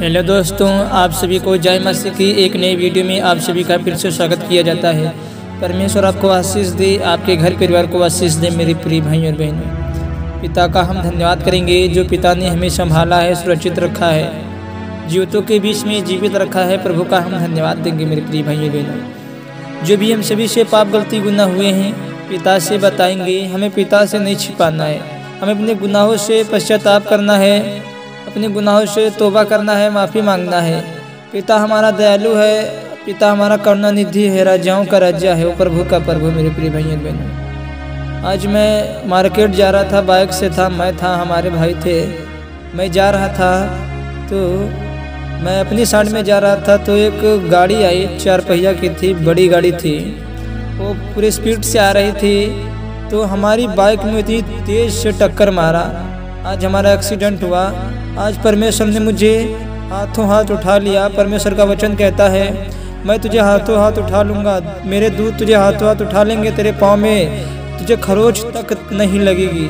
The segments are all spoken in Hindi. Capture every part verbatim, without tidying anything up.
हेलो दोस्तों, आप सभी को जय मसीह की एक नई वीडियो में आप सभी का फिर से स्वागत किया जाता है। परमेश्वर आपको आशीष दे, आपके घर परिवार को आशीष दे। मेरे प्रिय भाई और बहनों, पिता का हम धन्यवाद करेंगे जो पिता ने हमें संभाला है, सुरक्षित रखा है, जीवितों के बीच में जीवित रखा है। प्रभु का हम धन्यवाद देंगे। मेरे प्रिय भाई और बहनों, जो भी हम सभी से पाप गलती गुनाह हुए हैं पिता से बताएंगे। हमें पिता से नहीं छिपाना है, हमें अपने गुनाहों से पश्चाताप करना है, अपने गुनाहों से तौबा करना है, माफ़ी मांगना है। पिता हमारा दयालु है, पिता हमारा करुणानिधि है, राजाओं का राजा है, वो प्रभु का प्रभु। मेरे प्रिय भाई और बहनों, आज मैं मार्केट जा रहा था, बाइक से था, मैं था, हमारे भाई थे। मैं जा रहा था तो मैं अपनी साइड में जा रहा था तो एक गाड़ी आई, चार पहिया की थी, बड़ी गाड़ी थी, वो पूरे स्पीड से आ रही थी। तो हमारी बाइक में इतनी तेज़ से टक्कर मारा, आज हमारा एक्सीडेंट हुआ। आज परमेश्वर ने मुझे हाथों हाथ उठा लिया। परमेश्वर का वचन कहता है, मैं तुझे हाथों हाथ उठा लूँगा, मेरे दूत तुझे हाथों हाथ उठा लेंगे, तेरे पाँव में तुझे खरोच तक नहीं लगेगी।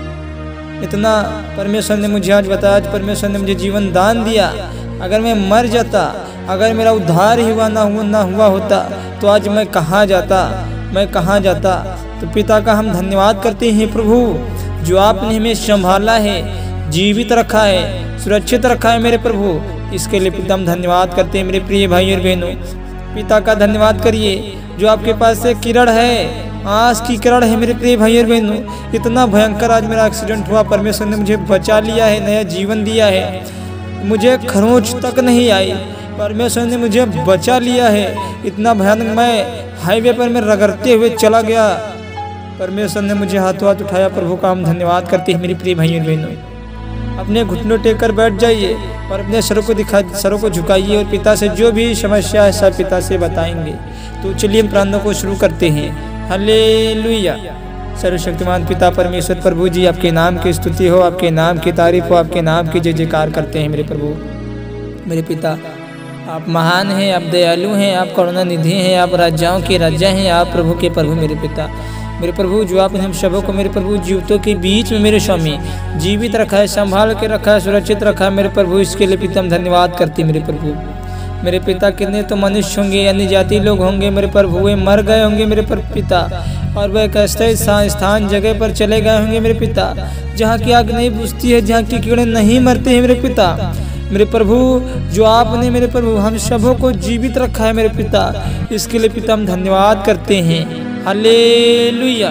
इतना परमेश्वर ने मुझे आज बताया। आज परमेश्वर ने मुझे जीवन दान दिया। अगर मैं मर जाता, अगर मेरा उद्धार ही हुआ ना हुआ ना हुआ होता तो आज मैं कहाँ जाता, मैं कहाँ जाता। तो पिता का हम धन्यवाद करते हैं, प्रभु जो आपने हमें संभाला है, जीवित रखा है, सुरक्षित रखा है मेरे प्रभु। इसके लिए पिता हम धन्यवाद करते हैं। मेरे प्रिय भाई और बहनों, पिता का धन्यवाद करिए जो आपके पास एक किरण है, आस की किरण है। मेरे प्रिय भाई और बहनों, इतना भयंकर आज मेरा एक्सीडेंट हुआ, परमेश्वर ने मुझे बचा लिया है, नया जीवन दिया है, मुझे खरोंच तक नहीं आई, परमेश्वर ने मुझे बचा लिया है। इतना भयानक, मैं हाईवे पर मैं रगड़ते हुए चला गया, परमेश्वर ने मुझे हाथों हाथ उठाया। प्रभु का हम धन्यवाद करते हैं। मेरी प्रिय भाई और बहनों, अपने घुटनों टेक कर बैठ जाइए और अपने सरों को दिखा सरों को झुकाइए और पिता से जो भी समस्या है सब पिता से बताएंगे। तो चलिए हम प्रार्थना को शुरू करते हैं। हालेलुया। सर्वशक्तिमान पिता परमेश्वर प्रभु जी, आपके नाम की स्तुति हो, आपके नाम की तारीफ हो, आपके नाम की जय जयकार करते हैं। मेरे प्रभु, मेरे पिता, आप महान हैं, आप दयालु हैं, आप करुणानिधि हैं, आप राजाओं के राजा हैं, आप प्रभु के प्रभु। मेरे पिता, मेरे प्रभु, जो आपने हम सबों को मेरे प्रभु जीवितों के बीच में मेरे स्वामी जीवित रखा है, संभाल के रखा है, सुरक्षित रखा है मेरे प्रभु, इसके लिए पिता हम धन्यवाद करते हैं। मेरे प्रभु, मेरे पिता, कितने तो मनुष्य होंगे, अन्य जाति लोग होंगे मेरे प्रभु, वे मर गए होंगे मेरे पिता, और वह एक अस्थायी स्थान जगह पर चले गए होंगे मेरे पिता, जहाँ की आग नहीं बुझती है, जहाँ की कीड़े नहीं मरते हैं मेरे पिता। मेरे प्रभु, जो आपने मेरे प्रभु हम सबों को जीवित रखा है मेरे पिता, इसके लिए पिता हम धन्यवाद करते हैं। Hallelujah,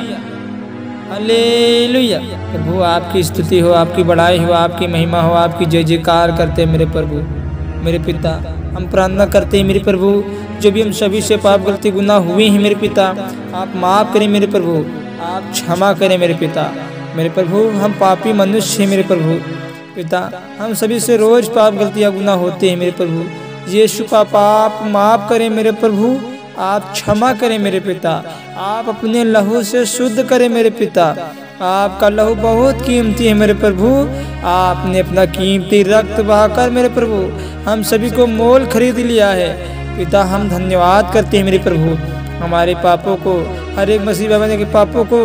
hallelujah. प्रभु, आपकी स्तुति हो, आपकी बड़ाई हो, आपकी महिमा हो, आपकी जय जयकार करते हैं मेरे प्रभु। मेरे पिता, हम प्रार्थना करते हैं मेरे प्रभु, जो भी हम सभी से पाप गलती गुनाह हुए हैं मेरे पिता, आप माफ़ करें मेरे प्रभु, आप क्षमा करें मेरे पिता। मेरे प्रभु, हम पापी मनुष्य हैं मेरे प्रभु पिता, हम सभी से रोज़ पाप गलतियाँ गुनाह होते हैं मेरे प्रभु। यीशु का पाप माफ़ करें मेरे प्रभु, आप क्षमा करें मेरे पिता, आप अपने लहू से शुद्ध करें मेरे पिता। आपका लहू बहुत कीमती है मेरे प्रभु, आपने अपना कीमती रक्त बहाकर मेरे प्रभु हम सभी को मोल खरीद लिया है पिता। हम धन्यवाद करते हैं मेरे प्रभु, हमारे पापों को, हर एक मसीह बाबा के पापों को,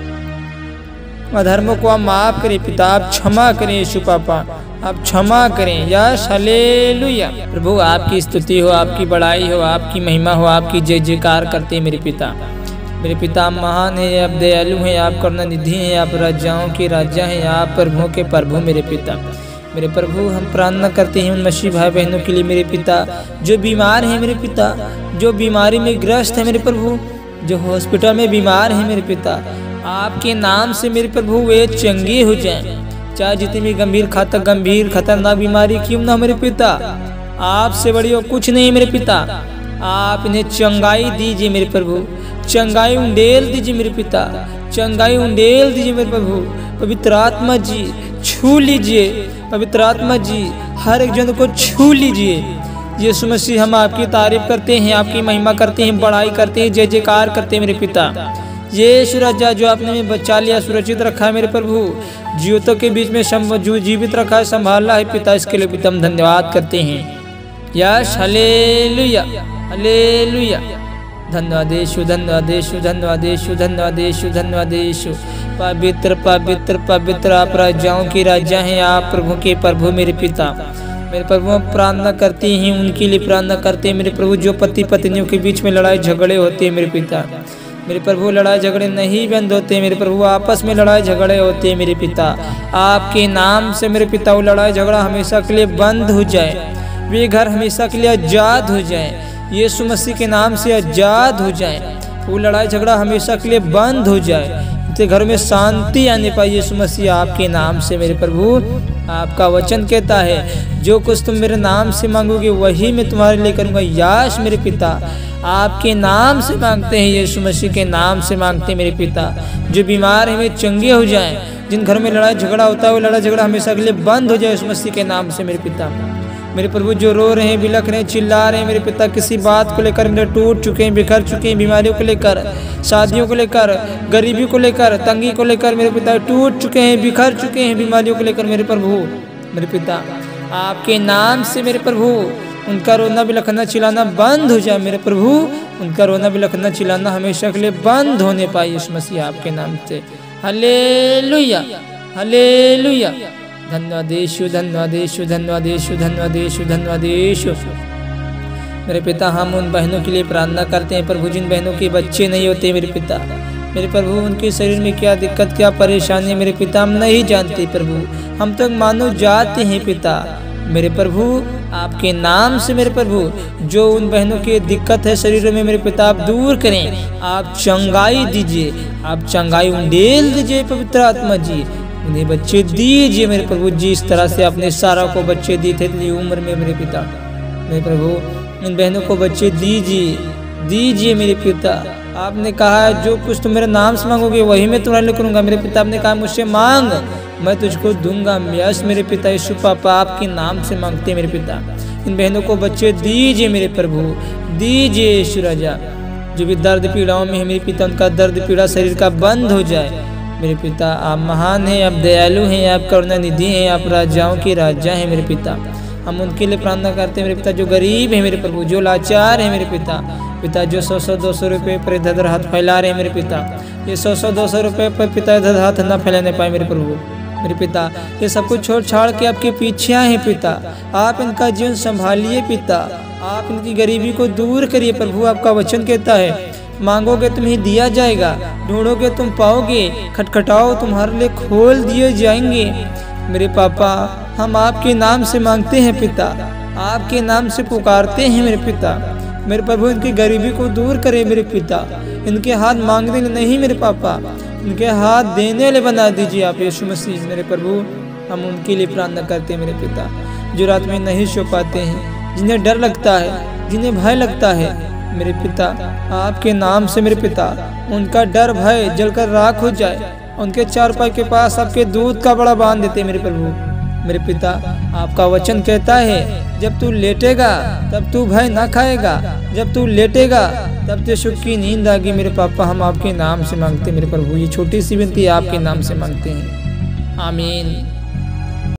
अधर्मों को आप माफ़ करें पिता, आप क्षमा करें यीशु पापा, आप क्षमा करें। Yes, hallelujah. प्रभु, आपकी स्तुति हो, आपकी बड़ाई हो, आपकी महिमा हो, आपकी जय जयकार करते हैं मेरे पिता। मेरे पिता, आप महान हैं, आप दयालु हैं, आप करुणानिधि हैं, आप राजाओं के राजा हैं, आप प्रभुओं के प्रभु मेरे पिता। मेरे प्रभु, हम प्रार्थना करते हैं उन मसीह भाई बहनों के लिए मेरे पिता, जो बीमार हैं मेरे पिता, जो बीमारी में ग्रस्त है मेरे प्रभु, जो हॉस्पिटल में बीमार हैं मेरे पिता, आपके नाम से मेरे प्रभु वे चंगे हो जाएं। चाहे जितनी भी गंभीर खतर गंभीर खतरनाक बीमारी क्यों ना मेरे पिता, आपसे बड़ी और कुछ नहीं मेरे पिता। आप इन्हें चंगाई दीजिए मेरे प्रभु, चंगाई उंडेल दीजिए मेरे पिता, चंगाई उंडेल दीजिए मेरे प्रभु। पवित्र आत्मा जी छू लीजिए, पवित्र आत्मा जी हर एक जन को छू लीजिए। यीशु मसीह, हम आपकी तारीफ करते हैं, आपकी महिमा करते हैं, बड़ाई करते हैं, जय जयकार करते हैं मेरे पिता। यीशु राजा, जो आपने हमें बचा लिया, सुरक्षित रखा है मेरे प्रभु, जीवितों के बीच में जो जीवित रखा है, संभाला है पिता, इसके लिए पिता हम धन्यवाद करते हैं। Yes, hallelujah, hallelujah. धन्यवाद यीशु, धन्यवाद यीशु, धन्यवाद यीशु, धन्यवाद यीशु, धन्यवाद यीशु। पवित्र पवित्र पवित्र आप राजाओं के राजा हैं, आप प्रभु के प्रभु मेरे पिता। मेरे प्रभु हम प्रार्थना करते हैं, उनके लिए प्रार्थना करते हैं मेरे प्रभु जो पति पत्नियों के बीच में लड़ाई झगड़े होते हैं मेरे पिता। मेरे प्रभु लड़ाई झगड़े नहीं बंद होते मेरे प्रभु, आपस में लड़ाई झगड़े होते हैं मेरे पिता। आपके नाम से मेरे पिता वो लड़ाई झगड़ा हमेशा के लिए बंद हो जाए, वे घर हमेशा के लिए आज़ाद हो जाए, यीशु मसीह के नाम से आज़ाद हो जाए, वो लड़ाई झगड़ा हमेशा के लिए बंद हो जाए, इनके घर में शांति आने पाए यीशु मसीह आपके नाम से मेरे प्रभु। आपका वचन कहता है जो कुछ तुम मेरे नाम से मांगोगे वही मैं तुम्हारे लिए करूँगा। याश मेरे पिता आपके नाम से मांगते हैं, यीशु मसीह के नाम से मांगते हैं मेरे पिता। जो बीमार हैं वे चंगे हो जाएं, जिन घर में लड़ाई झगड़ा होता है वो लड़ाई झगड़ा हमेशा के लिए बंद हो जाए यीशु मसीह के नाम से मेरे पिता। मेरे प्रभु जो रो रहे हैं, बिलख रहे हैं, चिल्ला रहे हैं मेरे पिता, किसी बात को लेकर मेरे टूट चुके हैं, बिखर चुके हैं, बीमारियों को लेकर, शादियों को लेकर, गरीबी को लेकर, तंगी को लेकर मेरे पिता टूट चुके हैं, बिखर चुके हैं, बीमारियों को लेकर मेरे प्रभु मेरे पिता आपके नाम से मेरे प्रभु उनका रोना बिलखना चिल्लाना बंद हो जाए मेरे प्रभु, उनका रोना बिलखना चिल्लाना हमेशा के लिए बंद होने पाए यीशु मसीह आपके नाम से। Hallelujah hallelujah. धन्यवाद यीशु, धन्यवाद यीशु, धन्यवाद यीशु, धन्यवाद यीशु, धन्यवाद यीशु। मेरे पिता हम उन बहनों के लिए प्रार्थना करते हैं प्रभु जिन बहनों के बच्चे नहीं होते मेरे पिता। मेरे प्रभु उनके शरीर में क्या दिक्कत क्या परेशानी है मेरे पिता हम नहीं जानते प्रभु, हम तो मानो जाते हैं पिता। मेरे प्रभु आपके नाम से मेरे प्रभु जो उन बहनों की दिक्कत है शरीर में मेरे पिता आप दूर करें, आप चंगाई दीजिए, आप चंगाई उंडेल दीजिए पवित्र आत्मा जी, उन्हें बच्चे दीजिए मेरे प्रभु। जिस तरह से आपने सारा को बच्चे दिए थे इतनी उम्र में मेरे पिता, मेरे प्रभु इन बहनों को बच्चे दीजिए दीजिए मेरे पिता। आपने कहा है जो कुछ तुम मेरे नाम से मांगोगे वही मैं तुम्हारे लिए करूँगा मेरे पिता। आपने कहा मुझसे मांग मैं तुझको दूंगा। यस मेरे पिता यीशु पापा आपके नाम से मांगते हैं मेरे पिता, इन बहनों को बच्चे दीजिए मेरे प्रभु, दीजिए यीशु राजा। जो भी दर्द पीड़ाओं में है मेरे पिता उनका दर्द पीड़ा शरीर का बंद हो जाए मेरे पिता। आप महान हैं, आप दयालु हैं, आप करुणा निधि हैं, आप राजाओं के राजा हैं मेरे पिता। हम उनके लिए प्रार्थना करते हैं मेरे पिता जो गरीब है मेरे प्रभु, जो लाचार है मेरे पिता, पिता जो सौ सौ दो सौ रुपये पर इधर उधर हाथ फैला रहे हैं मेरे पिता, ये सौ सौ दो सौ रुपये पर पिता इधर हाथ न फैलाने पाए मेरे प्रभु मेरे पिता। ये सब कुछ छोड़ छाड़ के आपके पीछे हैं पिता, आप इनका जीवन संभालिए पिता, आप इनकी गरीबी को दूर करिए प्रभु। आपका वचन कहता है मांगोगे तुम्हें दिया जाएगा, ढूंढोगे तुम पाओगे, खटखटाओ तुम्हारे लिए खोल दिए जाएंगे मेरे पापा। हम आपके नाम से मांगते हैं पिता, आपके नाम से पुकारते हैं मेरे पिता। मेरे प्रभु इनकी गरीबी को दूर करें मेरे पिता, इनके हाथ मांगने नहीं मेरे पापा, इनके हाथ देने वाले बना दीजिए आप यीशु मसीह मेरे प्रभु। हम उनके लिए प्रार्थना करते हैं मेरे पिता जो रात में नहीं सो पाते हैं, जिन्हें डर लगता है, जिन्हें भय लगता है मेरे पिता। आपके नाम से मेरे पिता उनका डर भय जलकर राख हो जाए, उनके चारपाई के पास आपके दूध का बड़ा बांध देते मेरे प्रभु मेरे पिता। आपका वचन कहता है जब तू लेटेगा तब तू भय ना खाएगा, जब तू लेटेगा तब ते सुख की नींद आएगी मेरे पापा। हम आपके नाम से मांगते हैं मेरे प्रभु, ये छोटी सी विनती आपके नाम से मांगते हैं, आमीन।